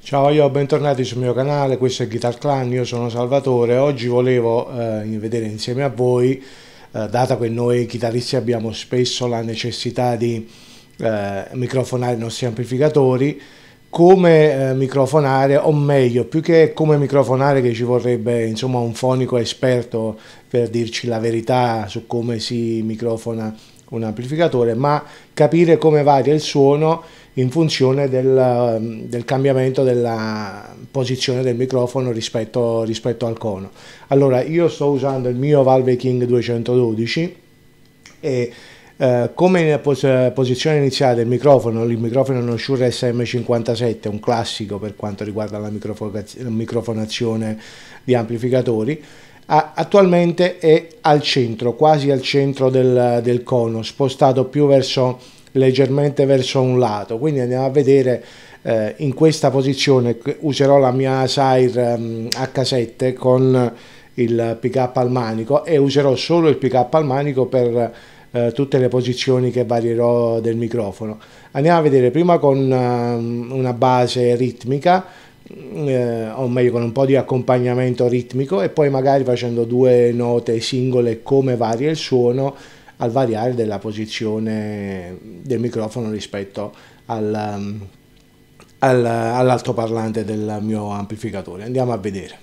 Ciao, bentornati sul mio canale, questo è Guitar Clan, io sono Salvatore. Oggi volevo vedere insieme a voi, dato che noi chitarristi abbiamo spesso la necessità di microfonare i nostri amplificatori, come microfonare, o meglio, più che come microfonare, che ci vorrebbe insomma un fonico esperto per dirci la verità su come si microfona un amplificatore, ma capire come varia il suono in funzione del cambiamento della posizione del microfono rispetto al cono. Allora, io sto usando il mio Valve King 212 e come posizione iniziale del microfono, il microfono è uno Shure SM57, un classico per quanto riguarda la microfonazione di amplificatori. Attualmente è al centro, quasi al centro del cono, spostato più leggermente verso un lato. Quindi andiamo a vedere in questa posizione. Userò la mia Sire H7 con il pick up al manico e userò solo il pick up al manico per tutte le posizioni che varierò del microfono. Andiamo a vedere prima con una base ritmica, o meglio con un po' di accompagnamento ritmico, e poi magari facendo due note singole come varia il suono al variare della posizione del microfono rispetto all'altoparlante del mio amplificatore. Andiamo a vedere.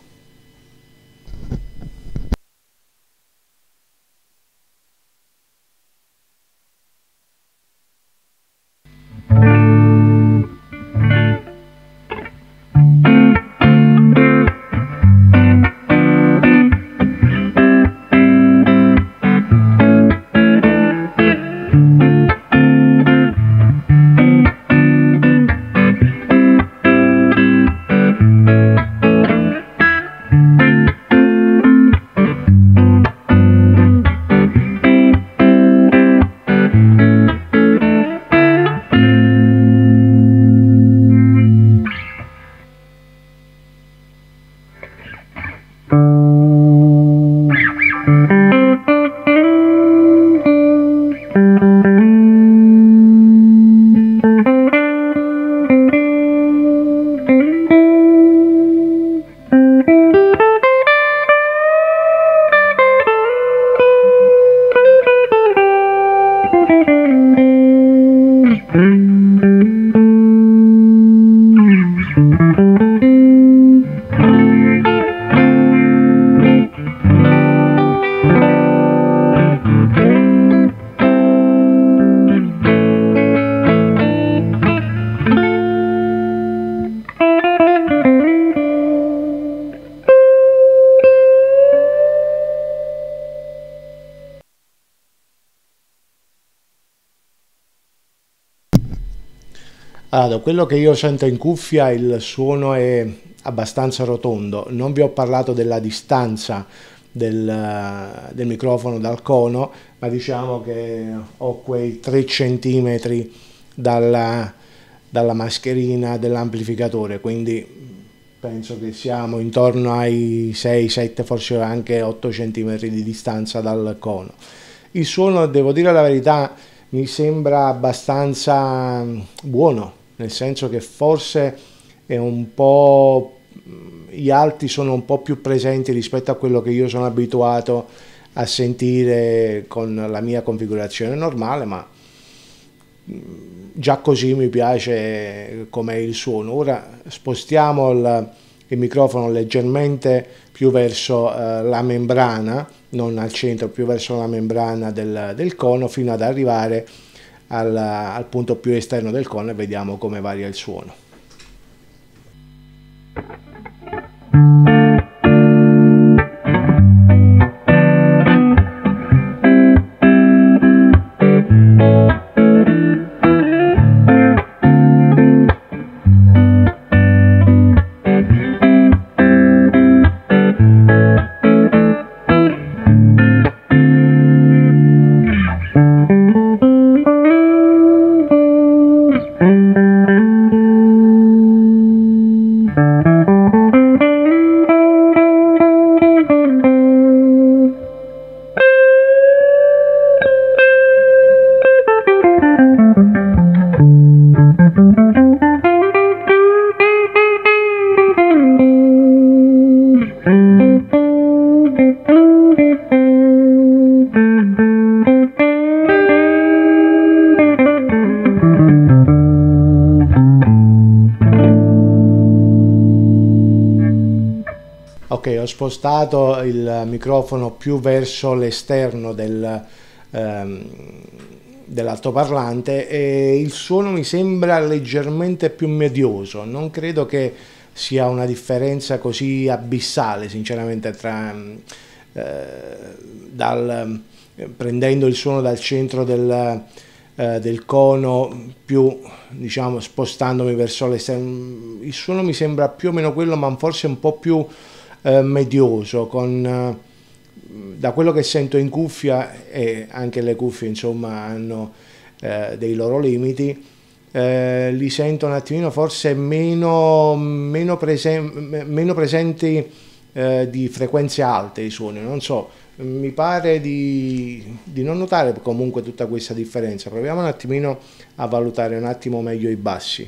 Allora, quello che io sento in cuffia, il suono è abbastanza rotondo. Non vi ho parlato della distanza del microfono dal cono, ma diciamo che ho quei 3 centimetri dalla mascherina dell'amplificatore, quindi penso che siamo intorno ai 6, 7, forse anche 8 centimetri di distanza dal cono. Il suono, devo dire la verità, mi sembra abbastanza buono, nel senso che forse è un po', gli alti sono un po' più presenti rispetto a quello che io sono abituato a sentire con la mia configurazione normale, ma già così mi piace com'è il suono. Ora spostiamo il microfono leggermente più verso la membrana, non al centro, più verso la membrana del cono, fino ad arrivare al punto più esterno del cono, e vediamo come varia il suono. Ok, ho spostato il microfono più verso l'esterno dell'altoparlante e il suono mi sembra leggermente più medioso. Non credo che sia una differenza così abissale, sinceramente, prendendo il suono dal centro del cono più, diciamo, spostandomi verso l'esterno. Il suono mi sembra più o meno quello, ma forse un po' più medioso, da quello che sento in cuffia, e anche le cuffie insomma hanno dei loro limiti, li sento un attimino forse meno presenti, di frequenze alte i suoni, non so, mi pare di non notare comunque tutta questa differenza. Proviamo un attimino a valutare un attimo meglio i bassi.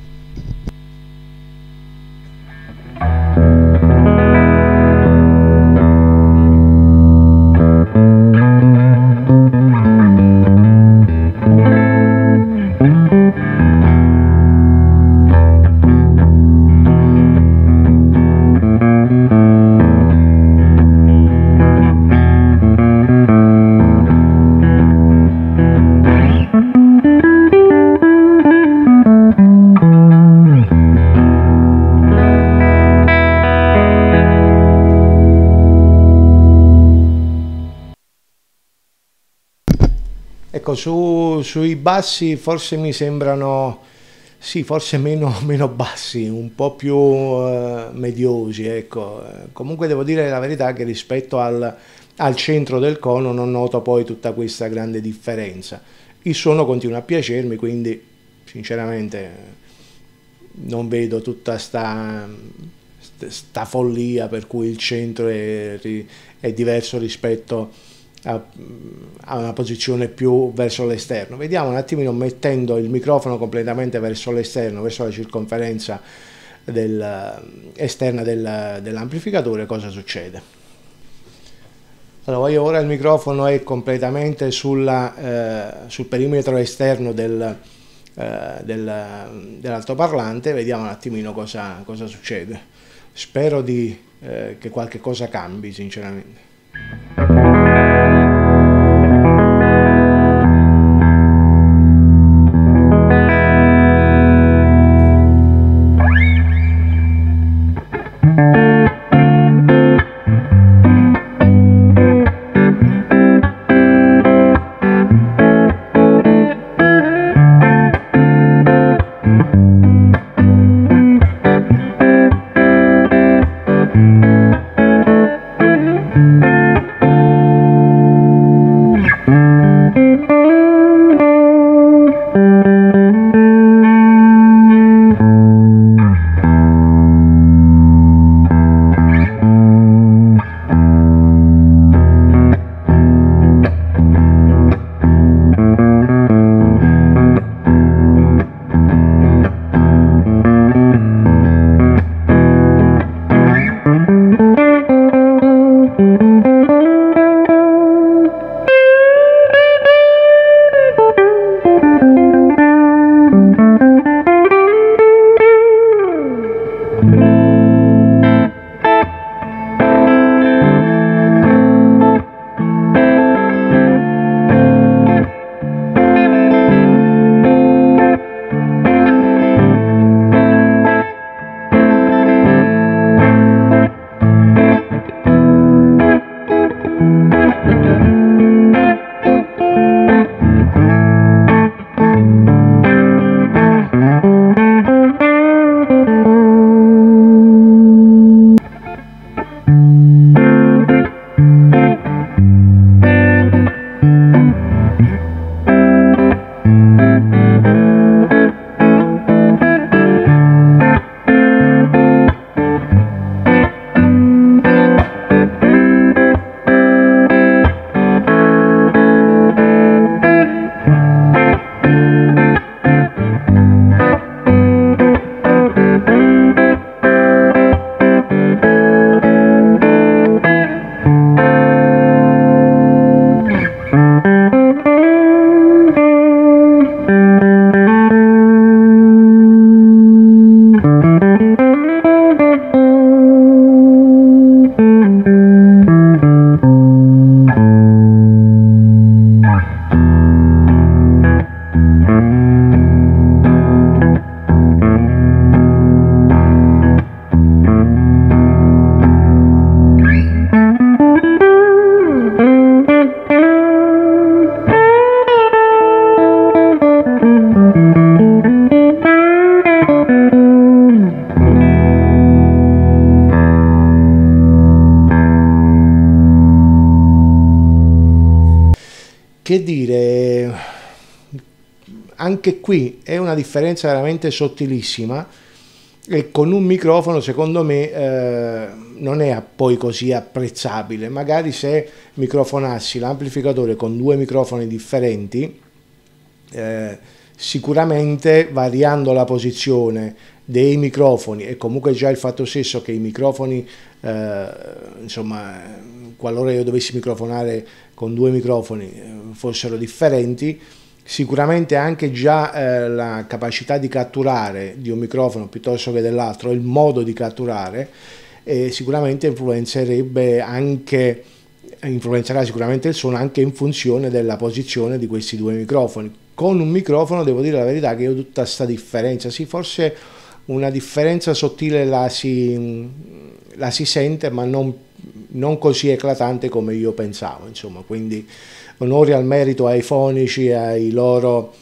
Ecco, sui bassi forse mi sembrano, sì, forse meno bassi, un po' più mediosi, ecco. Comunque devo dire la verità che rispetto al centro del cono non noto poi tutta questa grande differenza. Il suono continua a piacermi, quindi sinceramente non vedo tutta sta follia per cui il centro è diverso rispetto a una posizione più verso l'esterno. Vediamo un attimino, mettendo il microfono completamente verso l'esterno, verso la circonferenza esterna dell'amplificatore, cosa succede. Allora, ora il microfono è completamente sul perimetro esterno dell'altoparlante. Vediamo un attimino cosa succede. Spero che qualche cosa cambi, sinceramente. che dire, anche qui è una differenza veramente sottilissima e con un microfono secondo me non è poi così apprezzabile. Magari se microfonassi l'amplificatore con due microfoni differenti, sicuramente variando la posizione dei microfoni e comunque già il fatto stesso che i microfoni, insomma, qualora io dovessi microfonare con due microfoni fossero differenti, sicuramente anche già la capacità di catturare di un microfono piuttosto che dell'altro, il modo di catturare, sicuramente influenzerà sicuramente il suono anche in funzione della posizione di questi due microfoni. Con un microfono devo dire la verità che io tutta questa differenza, sì, forse una differenza sottile la si sente, ma non così eclatante come io pensavo, insomma. Quindi onore al merito ai fonici e ai loro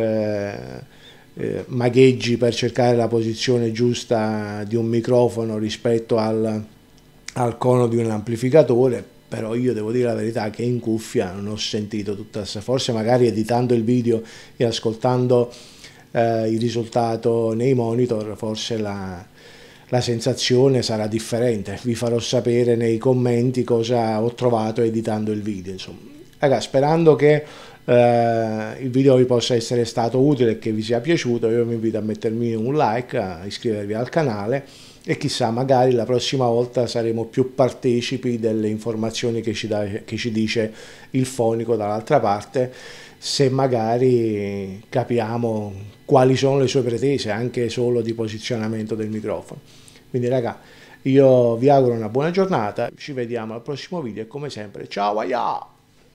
magheggi per cercare la posizione giusta di un microfono rispetto al cono di un amplificatore. Però io devo dire la verità che in cuffia non ho sentito tutta questa, forse magari editando il video e ascoltando il risultato nei monitor, forse la sensazione sarà differente. Vi farò sapere nei commenti cosa ho trovato editando il video, insomma. Ragazzi, sperando che il video vi possa essere stato utile e che vi sia piaciuto, io vi invito a mettermi un like, a iscrivervi al canale e chissà, magari la prossima volta saremo più partecipi delle informazioni che ci dice il fonico dall'altra parte, se magari capiamo quali sono le sue pretese anche solo di posizionamento del microfono. Quindi raga, io vi auguro una buona giornata, ci vediamo al prossimo video e come sempre ciao aia!